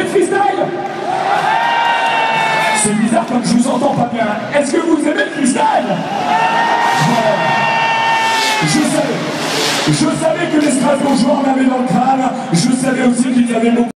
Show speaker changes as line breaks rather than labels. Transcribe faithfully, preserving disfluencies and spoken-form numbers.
freestyle? C'est bizarre comme je vous entends pas bien. Est-ce que vous aimez le freestyle? Voilà. Je savais. Je savais que les Strasbourgeois en avaient dans le crâne. Je savais aussi qu'ils avaient beaucoup.